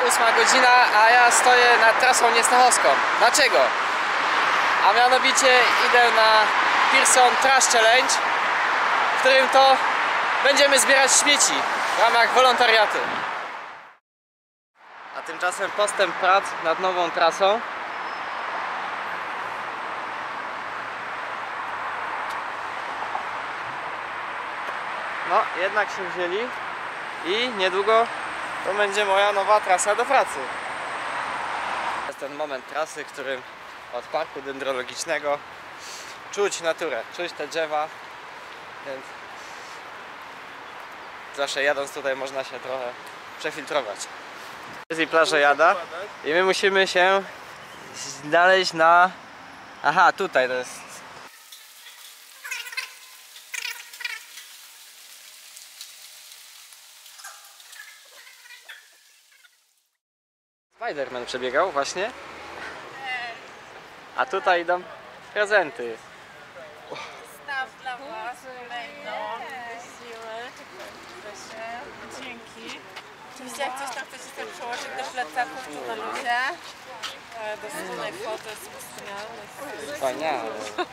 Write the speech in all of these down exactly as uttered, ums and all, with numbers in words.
ósma godzina, a ja stoję nad trasą niestachowską. Dlaczego? A mianowicie idę na Pearson Trash Challenge, w którym to będziemy zbierać śmieci w ramach wolontariatu. A tymczasem postęp prac nad nową trasą. No, jednak się wzięli i niedługo to będzie moja nowa trasa do pracy. Jest ten moment trasy, w którym od parku dendrologicznego czuć naturę, czuć te drzewa, więc zawsze jadąc tutaj można się trochę przefiltrować. Jest i plaża Jada i my musimy się znaleźć na... Aha, tutaj to jest... Spiderman przebiegał właśnie. A tutaj idą prezenty. Staw dla was kolejną. Dzięki. Oczywiście jak coś tam chcecie sobie przełożyć do plecaków, to na luzie. Ale do wspólnej foty jest wspaniale. Wspaniale.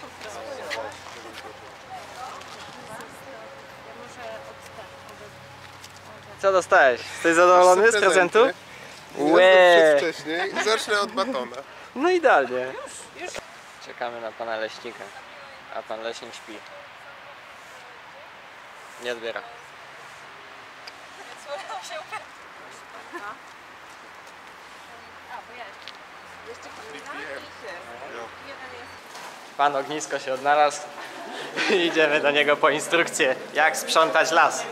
Co dostałeś? Jesteś zadowolony z prezentu? Łe. Wcześniej i zacznę od batona. No idealnie. Czekamy na pana leśnika, a pan leśnik śpi. Nie odbiera. Pan ognisko się odnalazł i idziemy do niego po instrukcję, jak sprzątać las.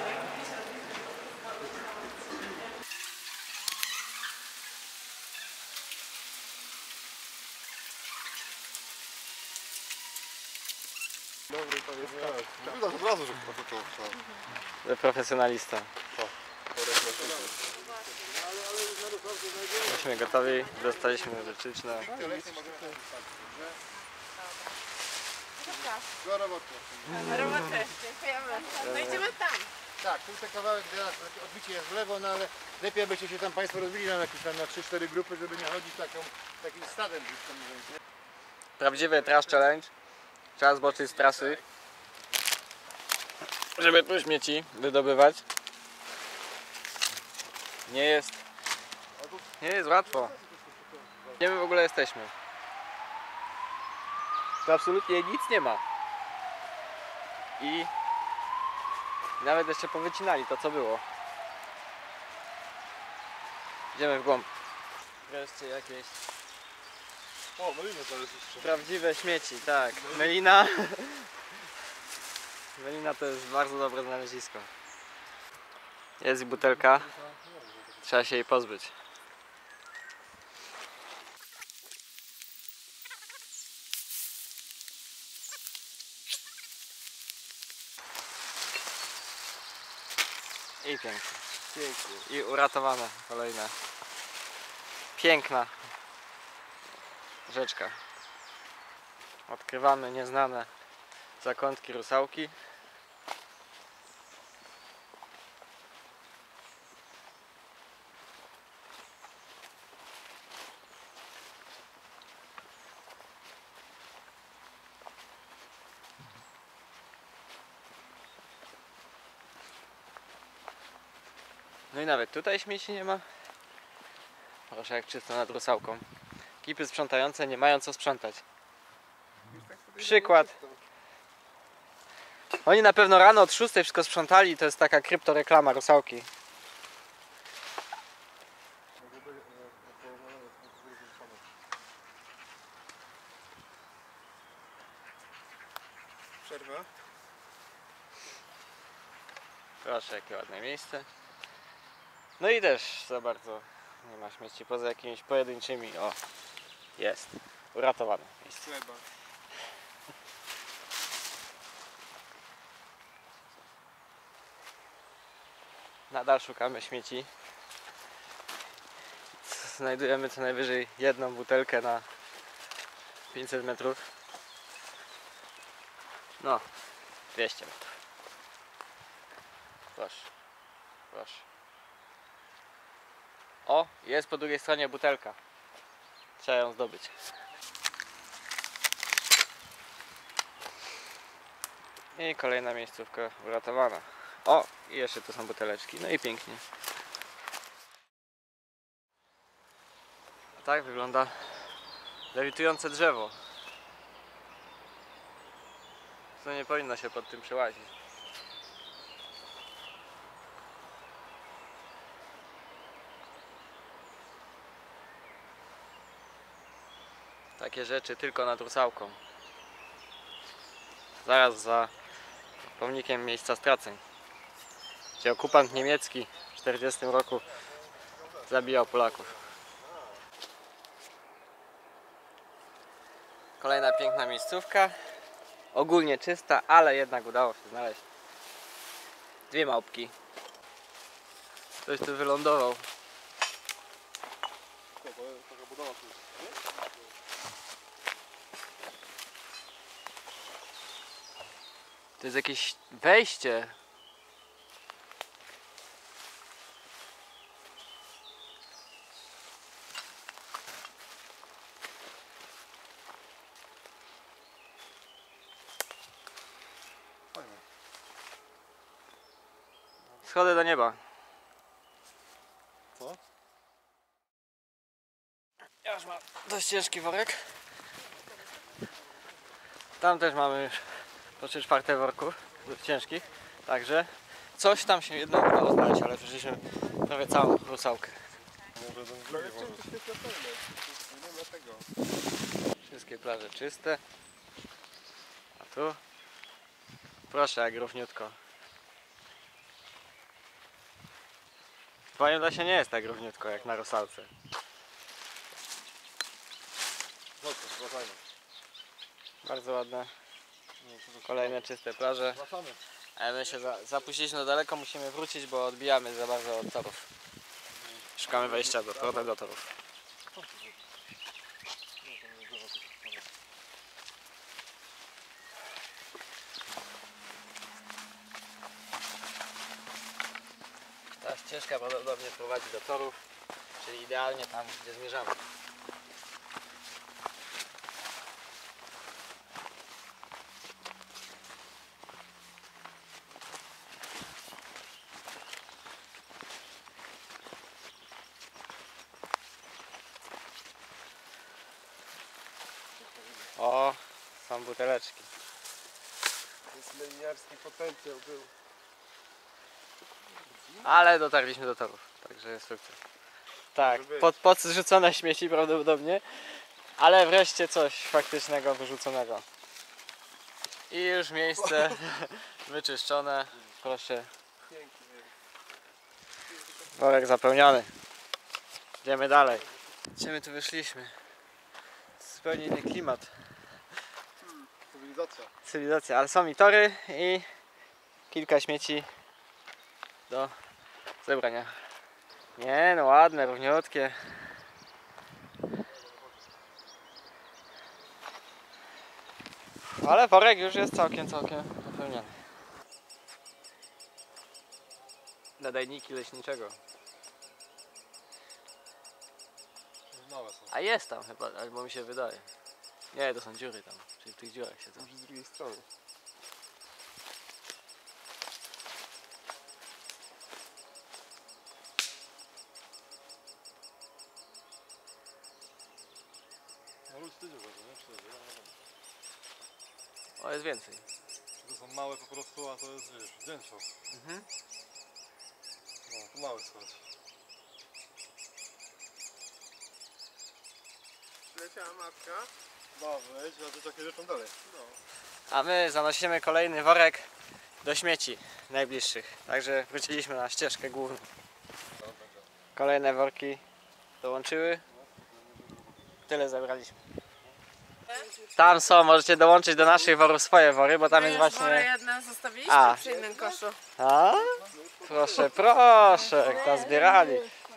Dobry, to jest tak. Widać od razu, że to Profesjonalista. Jesteśmy gotowi, dostaliśmy wytyczne. Do roboty. Roboty, dziękujemy. No idziemy tam. Tak, tu ten kawałek, odbicie jest w lewo, no ale lepiej byście się tam Państwo rozbili na jakieś tam na trzy cztery grupy, żeby nie chodzić taką, takim stadem. Prawdziwy trash challenge. Trzeba zboczyć z trasy, żeby tu śmieci wydobywać. Nie jest, nie jest łatwo. Gdzie my w ogóle jesteśmy? Tu absolutnie nic nie ma. I nawet jeszcze powycinali to, co było. Idziemy w głąb. Wreszcie jakieś O, melina to jest jeszcze. prawdziwe śmieci, tak. Melina. Melina to jest bardzo dobre znalezisko. Jest i butelka. Trzeba się jej pozbyć. I pięknie. I uratowane kolejne. Piękna rzeczka. Odkrywamy nieznane zakątki rusałki. No i nawet tutaj śmieci nie ma. Proszę, jak czysto nad rusałką. Ekipy sprzątające nie mają co sprzątać. Przykład. Oni na pewno rano od szóstej wszystko sprzątali i to jest taka kryptoreklama rusałki. Przerwa. Proszę, jakie ładne miejsce. No i też za bardzo nie ma śmieci poza jakimiś pojedynczymi. O, jest. Uratowane miejsce. Chleba. Nadal szukamy śmieci. Znajdujemy co najwyżej jedną butelkę na pięćset metrów. No, dwieście metrów. Proszę, proszę. O, jest po drugiej stronie butelka. Trzeba ją zdobyć. I kolejna miejscówka uratowana. O, i jeszcze tu są buteleczki. No i pięknie. A tak wygląda lewitujące drzewo. To nie powinno się pod tym przełazić. Takie rzeczy tylko nad Rusałką. Zaraz za pomnikiem miejsca straceń, gdzie okupant niemiecki w tysiąc dziewięćset czterdziestym roku zabijał Polaków. Kolejna piękna miejscówka. Ogólnie czysta, ale jednak udało się znaleźć dwie małpki. Ktoś tu wylądował. To jest jakieś wejście. Schody do nieba. Co? Ja już mam dość ciężki worek. Tam też mamy już po trzy czwarte worków ciężkich. Także coś tam się jedno udało znaleźć, ale przeszliśmy prawie całą Rusałkę. Może ten drugi może. Wszystkie plaże czyste. A tu? Proszę, jak równiutko. Powiem, że się nie jest tak równiutko jak na Rusałce. Chodź, wracajmy. Bardzo ładne. Kolejne czyste plaże. Wracamy. Ale my się za, zapuściliśmy na daleko, musimy wrócić, bo odbijamy za bardzo od torów. Szukamy wejścia do, do, do torów. Ta ścieżka prawdopodobnie prowadzi do torów, czyli idealnie tam, gdzie zmierzamy. O, są buteleczki. Leniarski potencjał był. Ale dotarliśmy do torów, także jest sukces. Tak, Może być. pod, podrzucone śmieci prawdopodobnie, ale wreszcie coś faktycznego wyrzuconego. I już miejsce wyczyszczone, proszę. Worek zapełniony. Idziemy dalej. Gdzie my tu wyszliśmy? Zupełnie inny klimat. Cywilizacja. Cywilizacja, ale są i tory i kilka śmieci do zebrania. Nie no, ładne, równiutkie. Ale worek już jest całkiem, całkiem wypełniony. Nadajniki leśniczego. Małe są. A jest tam chyba, albo mi się wydaje. Nie, to są dziury tam, czyli w tych dziurach siedzą. Może z drugiej strony. No lud ty dziura, nie? Czy to O, jest więcej. To są małe po prostu, a to jest, wiesz, dzięcioł. Mhm. No, to mały schodź. Leciała matka. No, wejdź, a ty takie rzeczą dalej. No. A my zanosimy kolejny worek do śmieci najbliższych. Także wróciliśmy na ścieżkę główną. Kolejne worki dołączyły. Tyle zebraliśmy. Tam są, możecie dołączyć do naszych worów swoje wory, bo tam jest Wory właśnie... jedne zostawiliśmy A. przy innym koszu. A? Proszę, proszę, jak tam zbierali.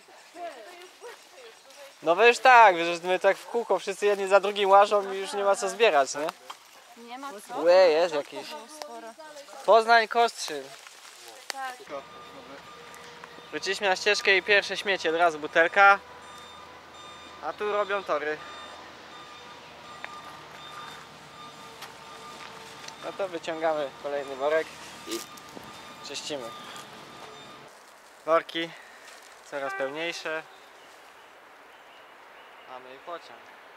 No wy już tak, wy już my tak w kółko, wszyscy jedni za drugim łażą i już nie ma co zbierać, nie? Nie ma co? Łe, jest jakiś. Poznań Kostrzyn. Wróciliśmy na ścieżkę i pierwsze śmiecie, od razu butelka. A tu robią tory. No to wyciągamy kolejny worek i czyścimy. Worki coraz pełniejsze. Mamy i pociąg.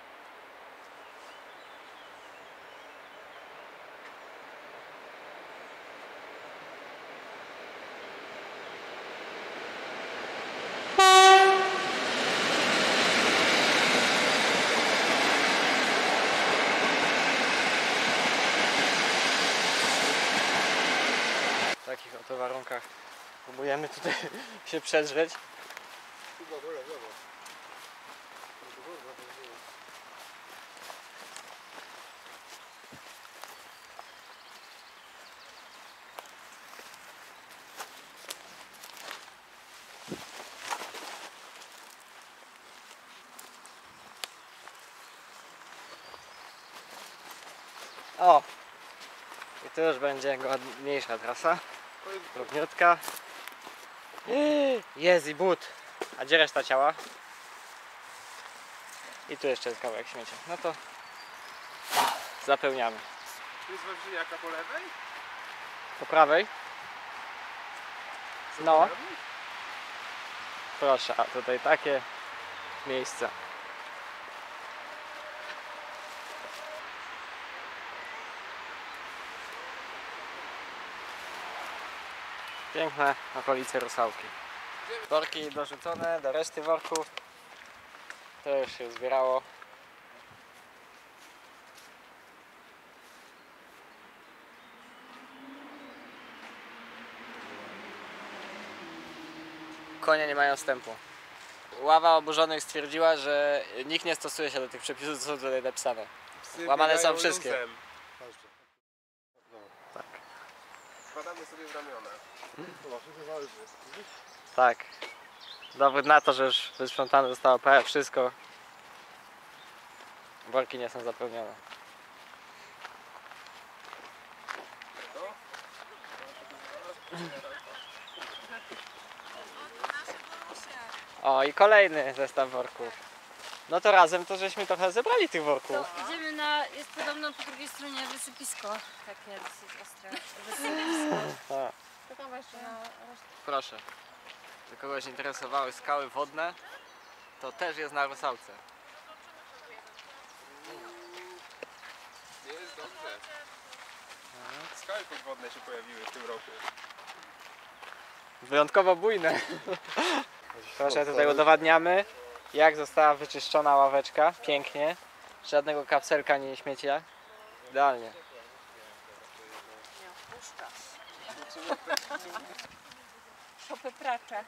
W takich oto warunkach próbujemy tutaj się przedrzeć. O! I tu już będzie ładniejsza trasa. Równiutka. Jest i but. A gdzie reszta ciała? I tu jeszcze jest kawałek śmiecia. No to zapełniamy. Tu jest Wawrzyniaka po lewej? Po prawej? No. Proszę, a tutaj takie miejsca. Piękne okolice Rusałki. Worki dorzucone do reszty worków. To już się zbierało. Konie nie mają wstępu. Ława oburzonych stwierdziła, że nikt nie stosuje się do tych przepisów, co są tutaj napisane. Psy Łamane są biegają wszystkie. luzem. Tak. Wkładamy sobie w ramiona. Tak. Dowód na to, że już wysprzątane zostało prawie wszystko. Worki nie są zapełnione. O, i kolejny zestaw worków. No to razem to żeśmy trochę zebrali tych worków. To idziemy na, jest podobno po drugiej stronie wysypisko. Takie dosyć ostre. Wysypisko. A, Czekam jeszcze na resztę. proszę. Czy kogoś interesowały skały wodne, to też jest na Rusałce. Nie jest dobrze. Skały podwodne się pojawiły w tym roku. Wyjątkowo bujne. Proszę, tutaj udowadniamy, jak została wyczyszczona ławeczka. Pięknie. Żadnego kapselka, nie śmiecia. Idealnie. Szopy pracze.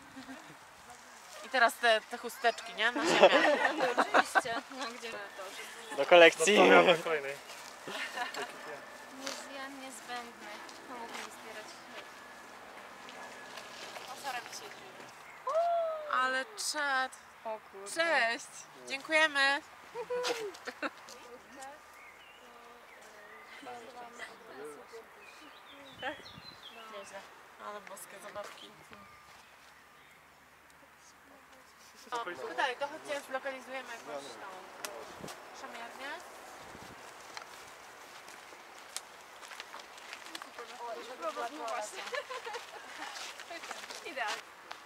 I teraz te, te chusteczki, nie? Na ziemię. Oczywiście. No gdzie to? Do kolekcji. Muzeum niezbędny. Pomógł mi zbierać śmieci. Ale czad. O kurde. Cześć. Dziękujemy. Nieźle. Ale boskie zabawki. O, tutaj, to chodźcie, zlokalizujemy jakąś tą szamiernię. No właśnie. Idealnie.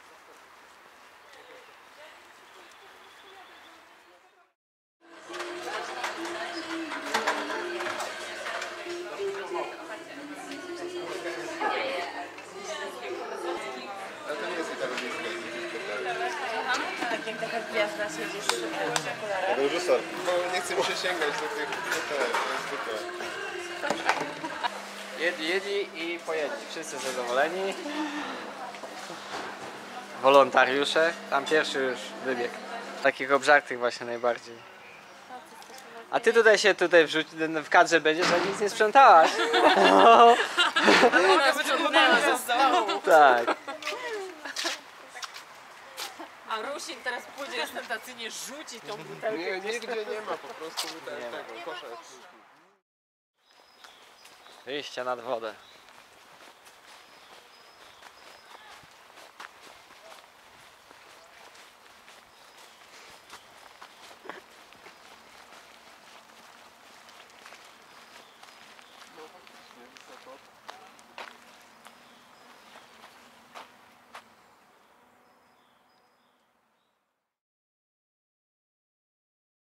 Ale to nie jest italowiejska. Tak jak taka gwiazda siedzisz przy tych okularach. Reżyser. Bo nie chce mi się sięgać do tych do te, zwykłe. Jedli, jedli i pojedli. Wszyscy zadowoleni. Wolontariusze. Tam pierwszy już wybieg. Takich obżartych właśnie najbardziej. A ty tutaj się tutaj wrzuć, w kadrze będziesz, a nic nie sprzątałaś. Ona wyciągnęła ze stołu. Tak. A Rusin teraz pójdzie ostentacyjnie rzuci tą butelkę. Nie, nigdzie nie ma, po prostu ten, Nie ma. tego, kosza. Wyjście nad wodę.